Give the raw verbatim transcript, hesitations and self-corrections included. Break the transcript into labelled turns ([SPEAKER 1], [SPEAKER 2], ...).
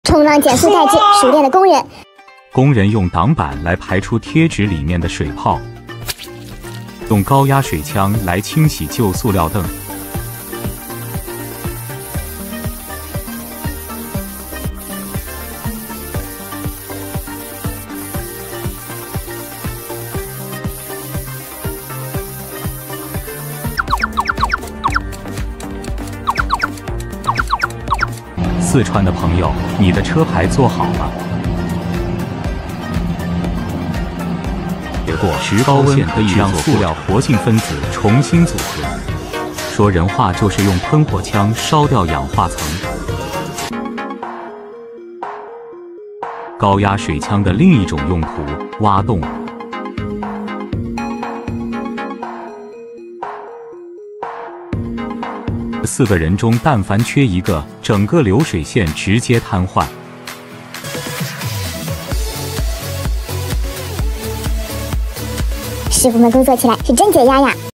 [SPEAKER 1] 冲浪减速带劲，熟练的工人。
[SPEAKER 2] 工人用挡板来排出贴纸里面的水泡，用高压水枪来清洗旧塑料凳。四川的朋友，你的车牌做好了。结果，石膏线可以让塑料活性分子重新组合。说人话就是用喷火枪烧掉氧化层。高压水枪的另一种用途，挖洞。四个人中，但凡缺一个，整个流水线直接瘫痪。
[SPEAKER 1] 师傅们工作起来是真解压呀！